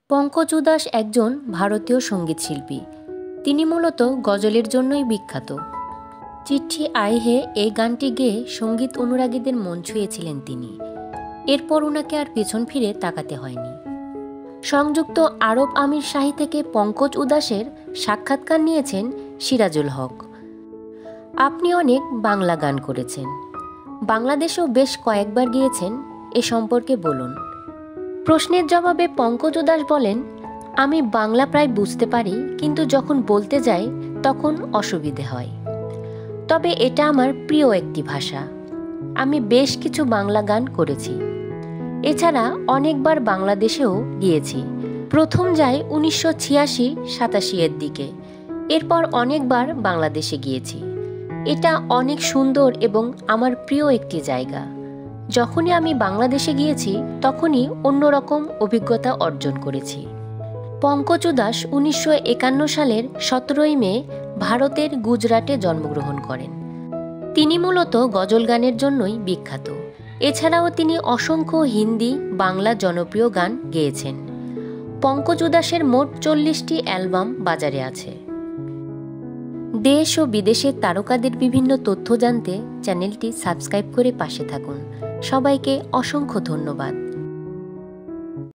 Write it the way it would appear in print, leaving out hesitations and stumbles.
পঙ্কজ উদাস একজন ভারতীয় সঙ্গীতশিল্পী। তিনি মূলত গজলের জন্যই বিখ্যাত। চিঠি আয় হে এই গানটি গেয়ে সঙ্গীত অনুরাগীদের মন ছুঁয়েছিলেন তিনি। এরপর ওনাকে আর পেছন ফিরে তাকাতে হয়নি। সংযুক্ত আরব আমির শাহী থেকে পঙ্কজ উদাসের সাক্ষাৎকার নিয়েছেন সিরাজুল হক। আপনি অনেক বাংলা গান করেছেন, বাংলাদেশেও বেশ কয়েকবার গিয়েছেন, এ সম্পর্কে বলুন। প্রশ্নের জবাবে পঙ্কজ উদাস বলেন, আমি বাংলা প্রায় বুঝতে পারি, কিন্তু যখন বলতে যাই তখন অসুবিধে হয়। তবে এটা আমার প্রিয় একটি ভাষা। আমি বেশ কিছু বাংলা গান করেছি। এছাড়া অনেকবার বাংলাদেশেও গিয়েছি। প্রথম যাই 1986-87 এর দিকে। এরপর অনেকবার বাংলাদেশে গিয়েছি। এটা অনেক সুন্দর এবং আমার প্রিয় একটি জায়গা। যখনই আমি বাংলাদেশে গিয়েছি তখনই অন্যরকম অভিজ্ঞতা অর্জন করেছি। পঙ্কজ উদাস 1951 সালের 17 মে ভারতের গুজরাটে জন্মগ্রহণ করেন। তিনি মূলত গজল গানের জন্যই বিখ্যাত। এছাড়াও তিনি অসংখ্য হিন্দি, বাংলা জনপ্রিয় গান গেয়েছেন। পঙ্কজ উদাসের মোট 40টি অ্যালবাম বাজারে আছে। দেশ ও বিদেশের তারকাদের বিভিন্ন তথ্য জানতে চ্যানেলটি সাবস্ক্রাইব করে পাশে থাকুন। সবাইকে অসংখ্য ধন্যবাদ।